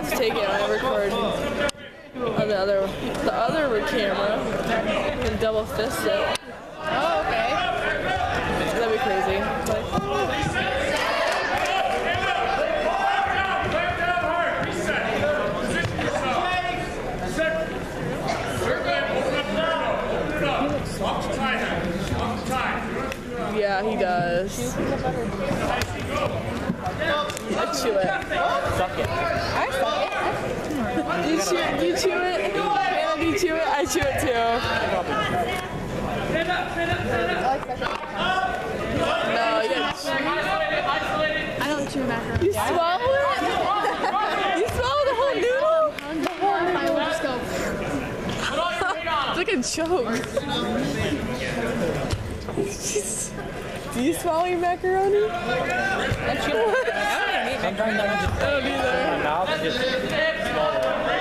forgot to take it when I recorded on the other camera and double fist it. Oh, okay. That'd be crazy. Yeah, he does. I chew it. Suck it. I suck it. You chew it? Hannah, do you chew it? I chew it too. No, you gotta chew. I don't chew macaroni. You swallow it? You swallow the whole noodle? I will just go. It's like a choke. Do you swallow your macaroni? Sometimes I I don't either. my mouth just small.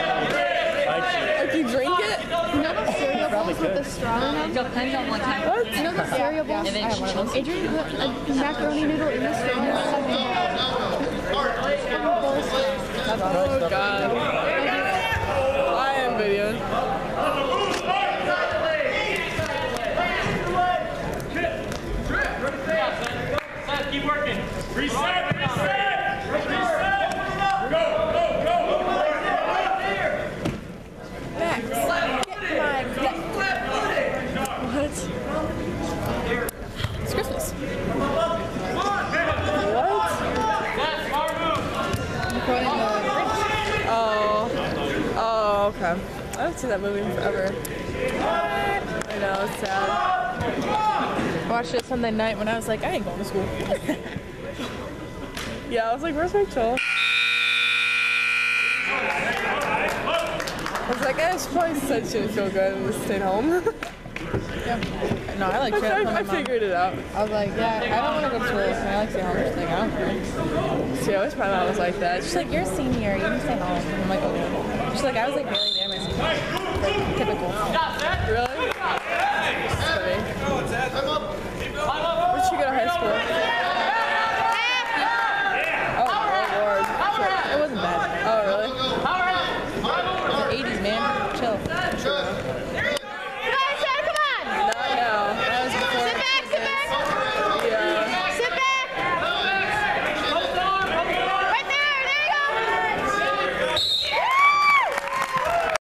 If you drink it? You know the cereal bowls with the straw in them? Depends on what time. What? You know the cereal bowls? And then she chokes. Adrian put a macaroni noodle in the straw. Oh god. I am videoing. Keep working. Reset, reset, reset. Go, go, go. Max, get What? It's Christmas. What? Oh, okay. I haven't seen that movie in forever. I know, it's sad. I watched it Sunday night when I was like, I ain't going to school. Yeah, I was like, where's Rachel? I was like, I probably said she didn't feel good and just stayed home. Yeah. No, I like shit. I figured it out. I was like, yeah, I don't want to go to school. So I like to stay home. She's like, I don't care. See, I always my mom was like that. She's like, you're a senior. You can stay home. I'm like, okay. She's like, I was like barely there my senior. Like, typical. Really?